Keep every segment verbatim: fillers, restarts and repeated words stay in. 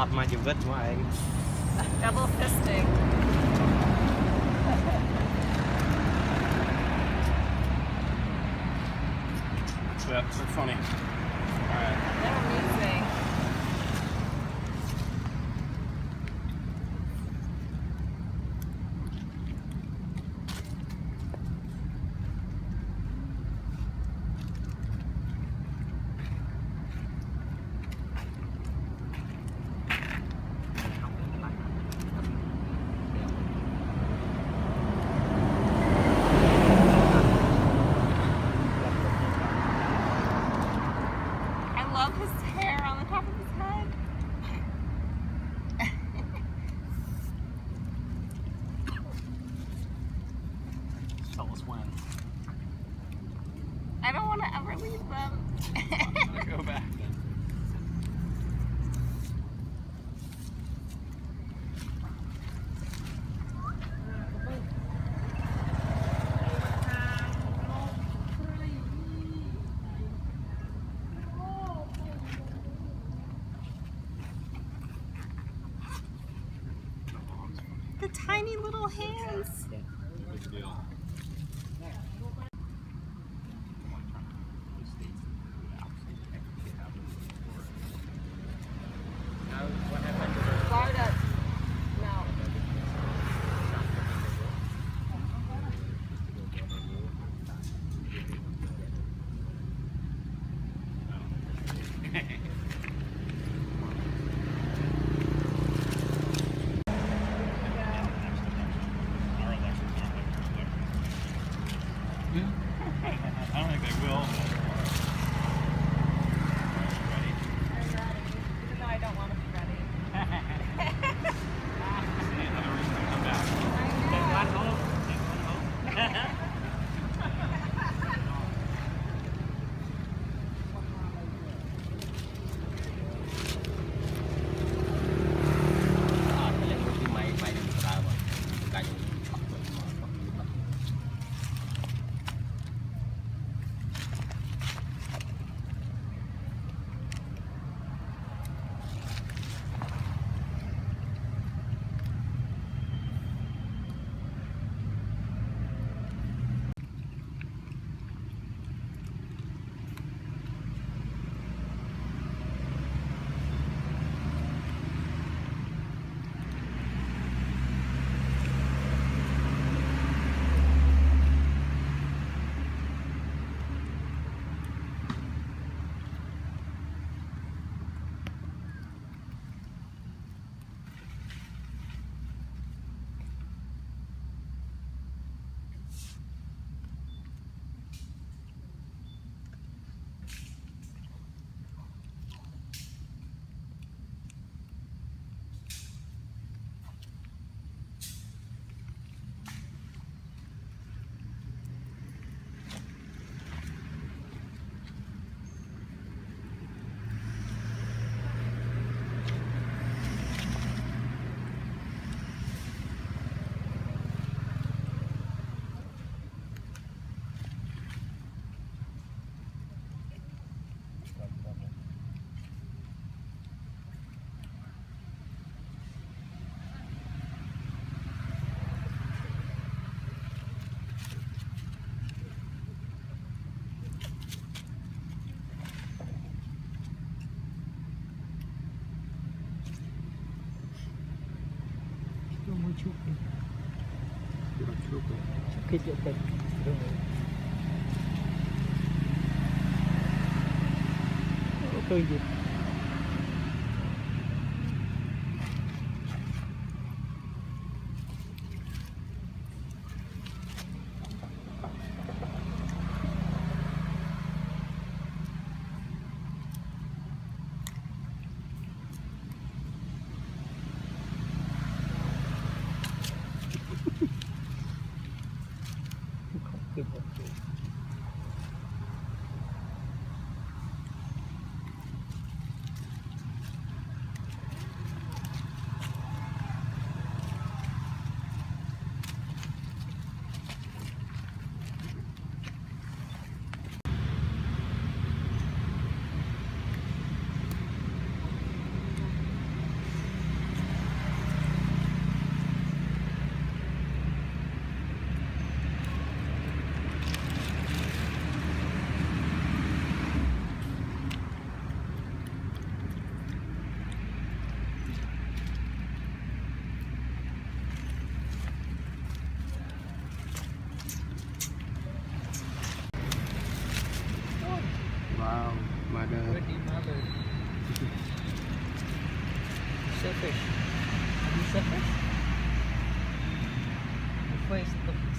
lọt mà chịu vết ngoài. Double fisting. Yeah, they're funny. All right. They're amazing. I love his hair on the top of his head. Tell us when. I don't want to ever leave them. Go back then. The tiny little hands. Yeah, good deal. Florida. No. I don't think they will. Ready? I'm ready. Even though I don't want to be ready. See, another reason to come back. I One know. home. Take one home. Muy chupi. Chupi, chupi. Khơi gì? Không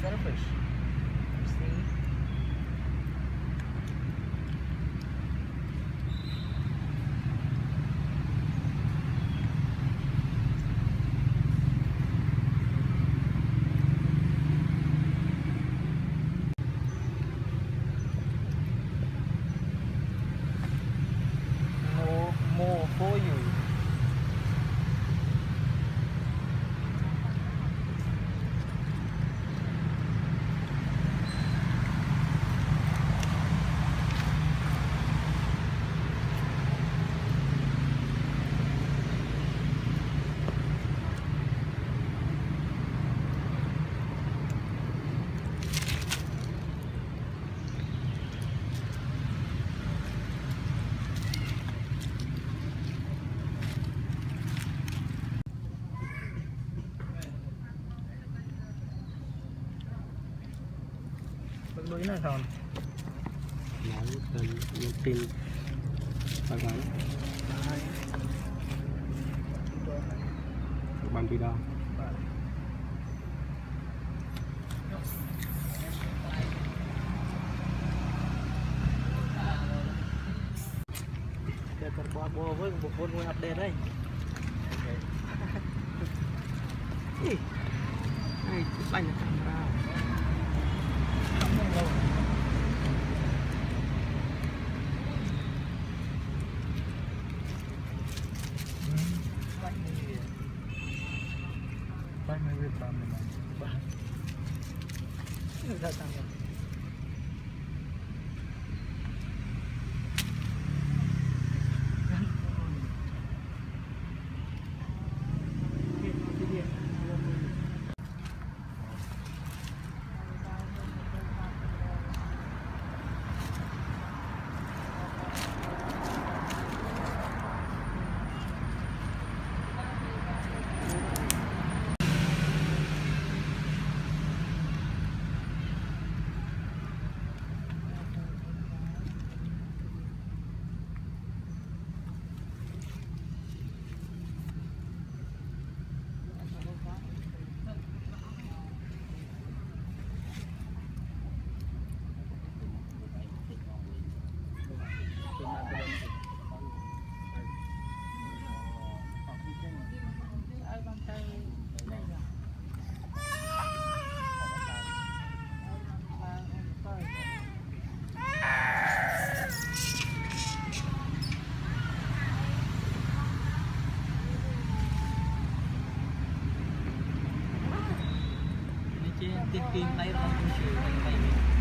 that a fish? See? More, more for you. Lưới này còn nói tên nhắn tin bài bán bàn video để còn qua bò với một con ngồi update đây. Này bánh là camera. Bánh này Việt Nam này mà. Người ta tăng rồi. Tiên tiên lấy ra không chịu